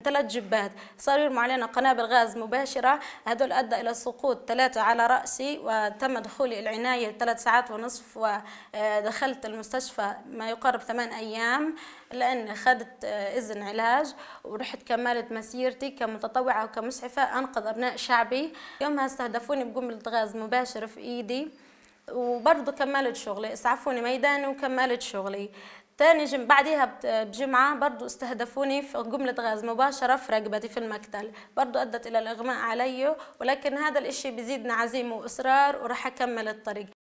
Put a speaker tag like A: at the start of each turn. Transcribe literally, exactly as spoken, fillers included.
A: ثلاث جبات، صاروا يرموا علينا قنابل غاز مباشرة، هذول أدى إلى سقوط ثلاثة على رأسي، وتم دخولي العناية ثلاث ساعات ونصف، ودخلت المستشفى ما يقارب ثمان أيام لأني أخذت إذن علاج، ورحت كملت مسيرتي كمتطوعة وكمسعفة أنقذ أبناء شعبي. يومها استهدفوني بقنبلة غاز مباشرة في إيدي، وبرضه كملت شغلي، اسعفوني ميداني وكملت شغلي. ثاني جم بعدها بجمعة برضه استهدفوني في قنبلة غاز مباشرة في رقبتي في المقتل، برضه أدت إلى الإغماء علي، ولكن هذا الإشي بيزيدنا عزيمة وإصرار وراح أكمل الطريق.